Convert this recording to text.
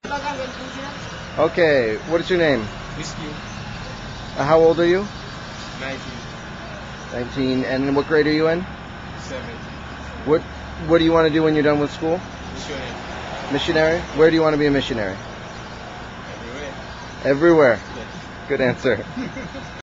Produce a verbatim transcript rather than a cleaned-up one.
Okay, what is your name? Whisky. Uh, how old are you? nineteen. nineteen. And what grade are you in? seven. What What do you want to do when you're done with school? Missionary. Missionary? Where do you want to be a missionary? Everywhere. Everywhere. Yes. Good answer.